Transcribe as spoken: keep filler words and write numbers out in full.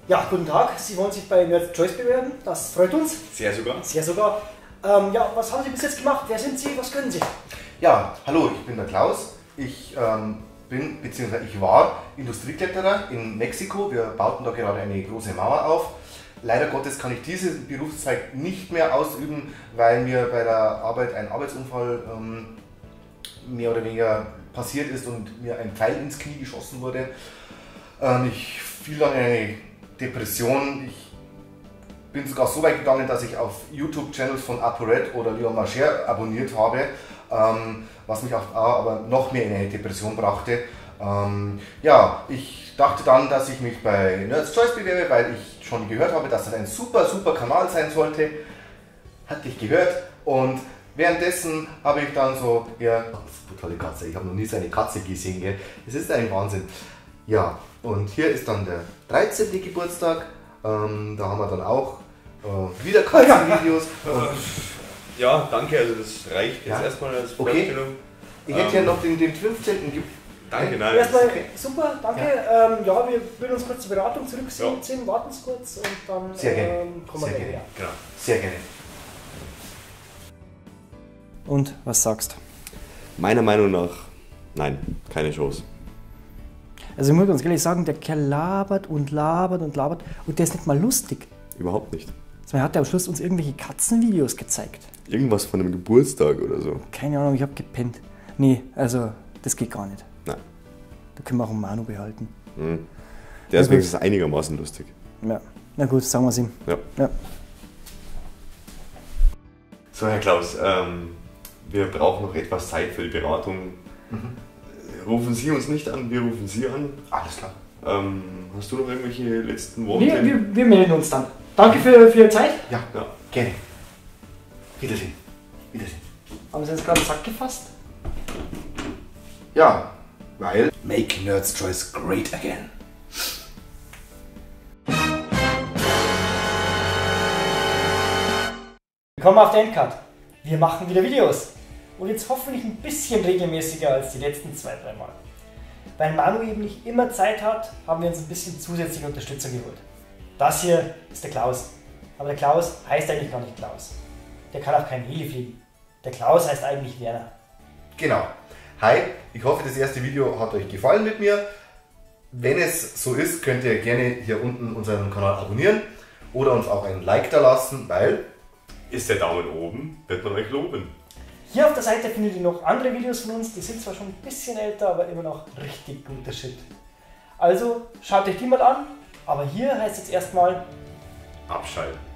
Ja, guten Tag. Sie wollen sich bei Nerds Choice bewerben. Das freut uns. Sehr sogar. Sehr sogar. Ähm, ja, was haben Sie bis jetzt gemacht? Wer sind Sie? Was können Sie? Ja, hallo, ich bin der Klaus. Ich ähm, bin, beziehungsweise ich war Industriekletterer in Mexiko. Wir bauten da gerade eine große Mauer auf. Leider Gottes kann ich diesen Berufszweig nicht mehr ausüben, weil mir bei der Arbeit ein Arbeitsunfall ähm, mehr oder weniger passiert ist und mir ein Pfeil ins Knie geschossen wurde. Ähm, ich fiel dann in eine Depression. Ich bin sogar so weit gegangen, dass ich auf YouTube-Channels von ApoRed oder Leon Marcher abonniert habe, ähm, was mich auch aber noch mehr in eine Depression brachte. Ähm, ja, ich dachte dann, dass ich mich bei Nerds Choice bewerbe, weil ich schon gehört habe, dass das ein super, super Kanal sein sollte. Hatte ich gehört und währenddessen habe ich dann so, ja, tolle Katze, ich habe noch nie so eine Katze gesehen, gell? Es ist ein Wahnsinn. Ja, und hier ist dann der dreizehnte Geburtstag, ähm, da haben wir dann auch äh, wieder Katzenvideos. Ja, danke, also das reicht jetzt Ja. erstmal als Okay. Vorstellung. Ich hätte Ähm, hier noch den, den fünfzehnten Ge Danke, nein. Erstmal okay. super, danke. Ja. Ähm, ja, wir würden uns kurz zur Beratung zurückziehen, Ja. warten Sie kurz und dann Sehr gerne. ähm, kommen Sehr wir gerne. wieder. Genau. Sehr gerne. Und was sagst du? Meiner Meinung nach, nein, keine Chance. Also ich muss ganz ehrlich sagen, der Kerl labert und labert und labert und der ist nicht mal lustig. Überhaupt nicht. Also er hat ja am Schluss uns irgendwelche Katzenvideos gezeigt. Irgendwas von einem Geburtstag oder so. Keine Ahnung, ich habe gepennt. Nee, also das geht gar nicht. Nein. Da können wir auch einen Manu behalten. Mhm. Der ist gut. wenigstens einigermaßen lustig. Ja, na gut, sagen wir es ihm. Ja. Ja. So, Herr Klaus, ähm, wir brauchen noch etwas Zeit für die Beratung. Mhm. Rufen Sie uns nicht an, wir rufen Sie an. Alles klar. Ähm, hast du noch irgendwelche letzten Worte? Wir, wir, wir melden uns dann. Danke für, für Ihre Zeit. Ja, Ja. gerne. Wiedersehen. Wiedersehen. Haben Sie jetzt gerade den Sack gefasst? Ja, weil Make Nerds Choice great again. Willkommen auf der Endcard. Wir machen wieder Videos. Und jetzt hoffentlich ein bisschen regelmäßiger als die letzten zwei, drei Mal. Weil Manu eben nicht immer Zeit hat, haben wir uns ein bisschen zusätzliche Unterstützer geholt. Das hier ist der Klaus. Aber der Klaus heißt eigentlich gar nicht Klaus. Der kann auch kein Heli fliegen. Der Klaus heißt eigentlich Werner. Genau. Hi, ich hoffe, das erste Video hat euch gefallen mit mir. Wenn es so ist, könnt ihr gerne hier unten unseren Kanal abonnieren oder uns auch ein Like da lassen, weil Ist der Daumen oben, wird man euch loben. Hier auf der Seite findet ihr noch andere Videos von uns. Die sind zwar schon ein bisschen älter, aber immer noch richtig guter Shit. Also schaut euch die mal an. Aber hier heißt es jetzt erstmal Abschalten.